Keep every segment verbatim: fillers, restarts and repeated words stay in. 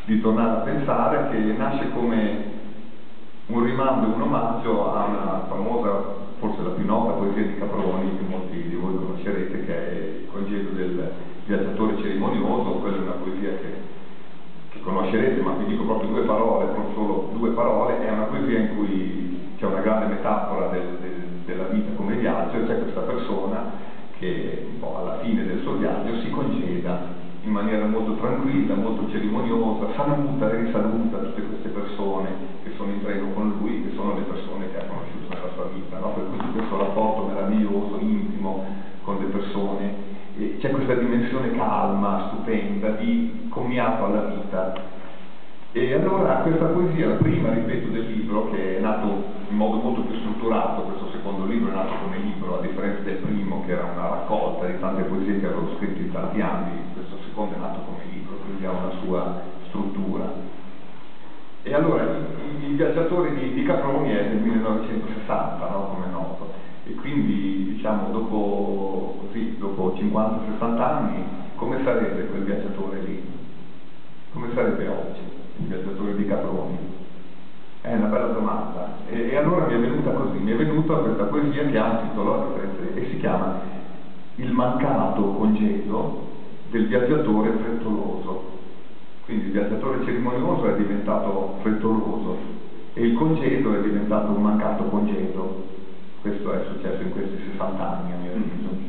di tornare a pensare, che nasce come un rimando e un omaggio a una famosa, forse la più nota poesia di Caproni, che molti di voi conoscerete, che è Il congedo del viaggiatore cerimonioso. Quella è una poesia che, che conoscerete, ma vi dico proprio due parole, proprio solo due parole. È una poesia in cui c'è una grande metafora del, del, della vita come viaggio. C'è questa persona che un po' alla fine del suo viaggio si congeda in maniera molto tranquilla, molto cerimoniosa, saluta e risaluta tutte queste persone che sono in treno con lui, che sono le persone che ha conosciuto nella sua vita, no? Per cui c'è questo rapporto meraviglioso, intimo con le persone, e c'è questa dimensione calma, stupenda, di commiato alla vita. E allora questa poesia, la prima, ripeto, del libro, che è nato in modo molto più strutturato, questo secondo libro è nato come libro, a differenza del primo che era una raccolta di tante poesie che avevo scritto in tanti anni, questo secondo è nato come libro, quindi ha una sua struttura. E allora il, il viaggiatore di, di Caproni è del millenovecentosessanta, no? Come è noto, e quindi diciamo dopo, così, dopo cinquanta sessanta anni, come sarebbe quel viaggiatore lì? Come sarebbe oggi il viaggiatore di Caproni? È una bella domanda. E, e allora mi è venuta così, mi è venuta questa poesia che ha un titolo e si chiama Il mancato congedo del viaggiatore frettoloso. Quindi il viaggiatore cerimonioso è diventato frettoloso e il congedo è diventato un mancato congedo. Questo è successo in questi sessanta anni, a mio avviso.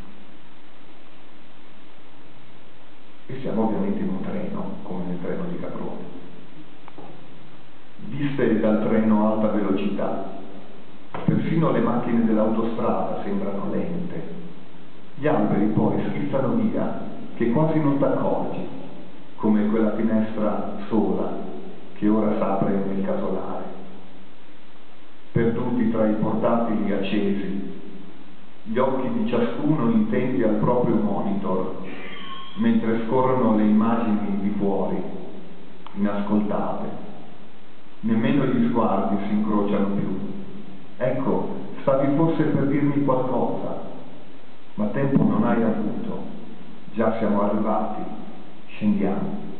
E siamo ovviamente in un treno, come nel treno di Caproni. Viste dal treno a alta velocità, persino le macchine dell'autostrada sembrano lente. Gli alberi poi schizzano via, che quasi non t'accorgi, come quella finestra sola che ora s'apre nel casolare. Perduti tra i portatili accesi, gli occhi di ciascuno intenti al proprio monitor, mentre scorrono le immagini di fuori, inascoltate. Nemmeno gli sguardi si incrociano più. Ecco, stavi forse per dirmi qualcosa, ma tempo non hai avuto. Già siamo arrivati. Scendiamo.